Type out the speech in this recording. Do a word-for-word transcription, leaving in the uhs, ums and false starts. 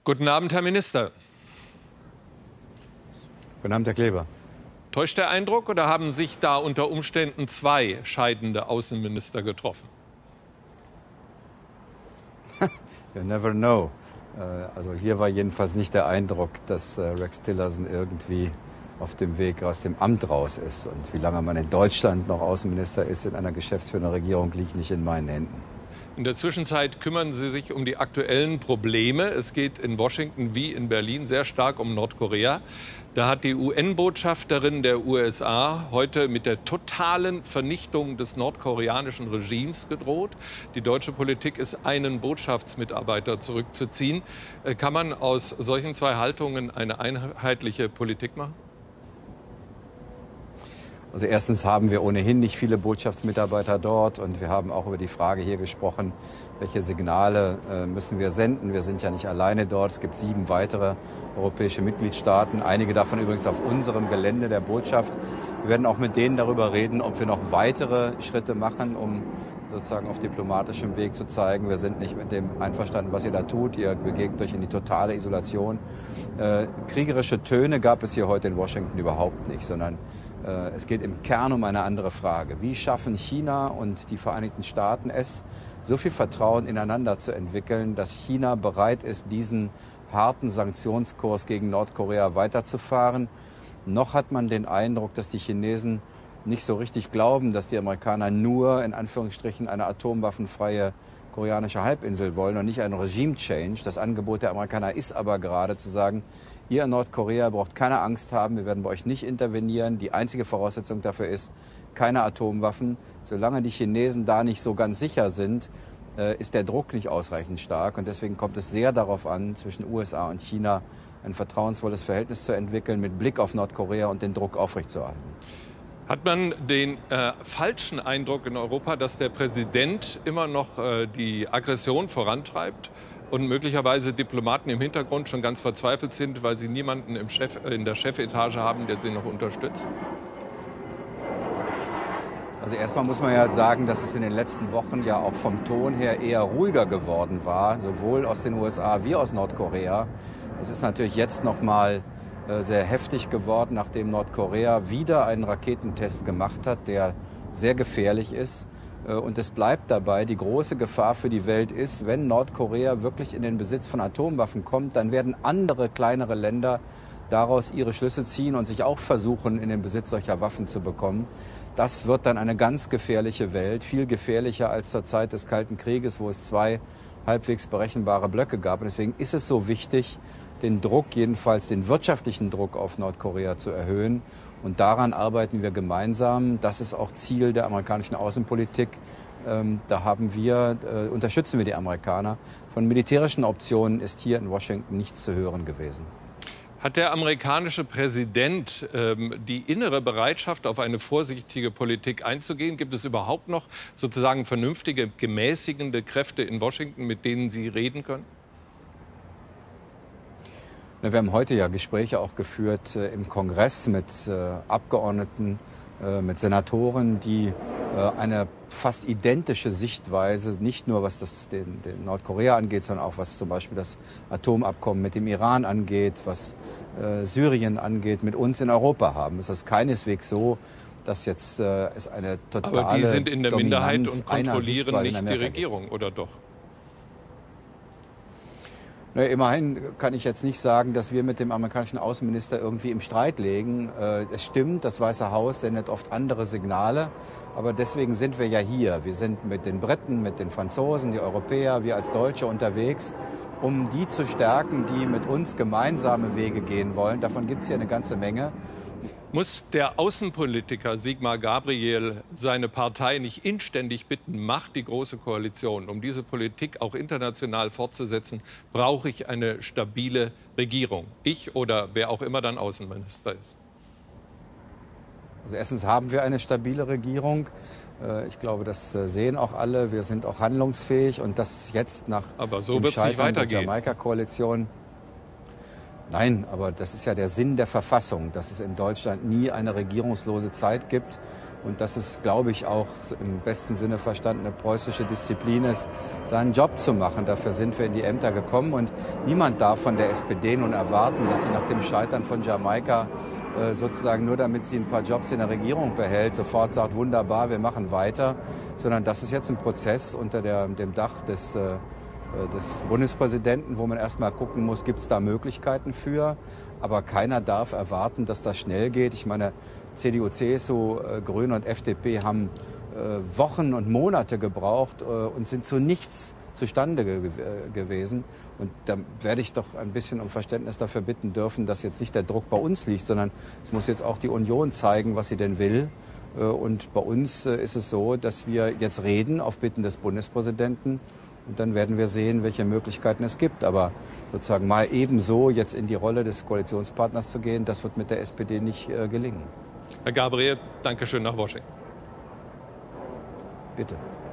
Guten Abend, Herr Minister. Guten Abend, Herr Kleber. Täuscht der Eindruck oder haben sich da unter Umständen zwei scheidende Außenminister getroffen? You never know. Also hier war jedenfalls nicht der Eindruck, dass Rex Tillerson irgendwie auf dem Weg aus dem Amt raus ist. Und wie lange man in Deutschland noch Außenminister ist in einer geschäftsführenden Regierung, liegt nicht in meinen Händen. In der Zwischenzeit kümmern Sie sich um die aktuellen Probleme. Es geht in Washington wie in Berlin sehr stark um Nordkorea. Da hat die U N-Botschafterin der U S A heute mit der totalen Vernichtung des nordkoreanischen Regimes gedroht. Die deutsche Politik ist, einen Botschaftsmitarbeiter zurückzuziehen. Kann man aus solchen zwei Haltungen eine einheitliche Politik machen? Also erstens haben wir ohnehin nicht viele Botschaftsmitarbeiter dort und wir haben auch über die Frage hier gesprochen, welche Signale äh, müssen wir senden. Wir sind ja nicht alleine dort, es gibt sieben weitere europäische Mitgliedstaaten, einige davon übrigens auf unserem Gelände der Botschaft. Wir werden auch mit denen darüber reden, ob wir noch weitere Schritte machen, um sozusagen auf diplomatischem Weg zu zeigen, wir sind nicht mit dem einverstanden, was ihr da tut, ihr begegt euch in die totale Isolation. Äh, kriegerische Töne gab es hier heute in Washington überhaupt nicht, sondern es geht im Kern um eine andere Frage. Wie schaffen China und die Vereinigten Staaten es, so viel Vertrauen ineinander zu entwickeln, dass China bereit ist, diesen harten Sanktionskurs gegen Nordkorea weiterzufahren? Noch hat man den Eindruck, dass die Chinesen nicht so richtig glauben, dass die Amerikaner nur in Anführungsstrichen eine atomwaffenfreie koreanische Halbinsel wollen und nicht einen Regime-Change. Das Angebot der Amerikaner ist aber gerade zu sagen, ihr in Nordkorea braucht keine Angst haben, wir werden bei euch nicht intervenieren. Die einzige Voraussetzung dafür ist, keine Atomwaffen. Solange die Chinesen da nicht so ganz sicher sind, ist der Druck nicht ausreichend stark. Und deswegen kommt es sehr darauf an, zwischen U S A und China ein vertrauensvolles Verhältnis zu entwickeln, mit Blick auf Nordkorea und den Druck aufrechtzuerhalten. Hat man den äh, falschen Eindruck in Europa, dass der Präsident immer noch äh, die Aggression vorantreibt und möglicherweise Diplomaten im Hintergrund schon ganz verzweifelt sind, weil sie niemanden im Chef, in der Chefetage haben, der sie noch unterstützt? Also erstmal muss man ja sagen, dass es in den letzten Wochen ja auch vom Ton her eher ruhiger geworden war, sowohl aus den U S A wie aus Nordkorea. Es ist natürlich jetzt noch mal sehr heftig geworden, nachdem Nordkorea wieder einen Raketentest gemacht hat, der sehr gefährlich ist. Und es bleibt dabei, die große Gefahr für die Welt ist, wenn Nordkorea wirklich in den Besitz von Atomwaffen kommt, dann werden andere kleinere Länder daraus ihre Schlüsse ziehen und sich auch versuchen, in den Besitz solcher Waffen zu bekommen. Das wird dann eine ganz gefährliche Welt, viel gefährlicher als zur Zeit des Kalten Krieges, wo es zwei halbwegs berechenbare Blöcke gab. Und deswegen ist es so wichtig, den Druck, jedenfalls den wirtschaftlichen Druck auf Nordkorea zu erhöhen. Und daran arbeiten wir gemeinsam. Das ist auch Ziel der amerikanischen Außenpolitik. Ähm, da haben wir, äh, unterstützen wir die Amerikaner. Von militärischen Optionen ist hier in Washington nichts zu hören gewesen. Hat der amerikanische Präsident ähm, die innere Bereitschaft, auf eine vorsichtige Politik einzugehen? Gibt es überhaupt noch sozusagen vernünftige, gemäßigende Kräfte in Washington, mit denen Sie reden können? Wir haben heute ja Gespräche auch geführt äh, im Kongress mit äh, Abgeordneten, äh, mit Senatoren, die äh, eine fast identische Sichtweise, nicht nur was das den, den Nordkorea angeht, sondern auch was zum Beispiel das Atomabkommen mit dem Iran angeht, was äh, Syrien angeht, mit uns in Europa haben. Es ist keineswegs so, dass jetzt äh, es eine totale Aber die sind in der Dominanz Minderheit und kontrollieren nicht die Regierung, gibt. oder doch? Na, immerhin kann ich jetzt nicht sagen, dass wir mit dem amerikanischen Außenminister irgendwie im Streit liegen. Äh, es stimmt, das Weiße Haus sendet oft andere Signale. Aber deswegen sind wir ja hier. Wir sind mit den Briten, mit den Franzosen, die Europäer, wir als Deutsche unterwegs, um die zu stärken, die mit uns gemeinsame Wege gehen wollen. Davon gibt es hier eine ganze Menge. Muss der Außenpolitiker Sigmar Gabriel seine Partei nicht inständig bitten, macht die Große Koalition, um diese Politik auch international fortzusetzen, brauche ich eine stabile Regierung. Ich oder wer auch immer dann Außenminister ist. Also erstens haben wir eine stabile Regierung. Ich glaube, das sehen auch alle. Wir sind auch handlungsfähig und das jetzt nach Aber so dem Scheitern der Jamaika-Koalition. Nein, aber das ist ja der Sinn der Verfassung, dass es in Deutschland nie eine regierungslose Zeit gibt und dass es, glaube ich, auch im besten Sinne verstandene preußische Disziplin ist, seinen Job zu machen. Dafür sind wir in die Ämter gekommen und niemand darf von der S P D nun erwarten, dass sie nach dem Scheitern von Jamaika äh, sozusagen nur damit sie ein paar Jobs in der Regierung behält, sofort sagt, wunderbar, wir machen weiter, sondern das ist jetzt ein Prozess unter der, dem Dach des, äh, des Bundespräsidenten, wo man erstmal gucken muss, gibt es da Möglichkeiten für, aber keiner darf erwarten, dass das schnell geht. Ich meine, C D U, C S U, äh, Grüne und F D P haben äh, Wochen und Monate gebraucht äh, und sind zu nichts zustande ge äh, gewesen. Und da werde ich doch ein bisschen um Verständnis dafür bitten dürfen, dass jetzt nicht der Druck bei uns liegt, sondern es muss jetzt auch die Union zeigen, was sie denn will. Äh, und bei uns äh, ist es so, dass wir jetzt reden auf Bitten des Bundespräsidenten. Und dann werden wir sehen, welche Möglichkeiten es gibt. Aber sozusagen mal ebenso jetzt in die Rolle des Koalitionspartners zu gehen, das wird mit der S P D nicht äh, gelingen. Herr Gabriel, danke schön nach Washington. Bitte.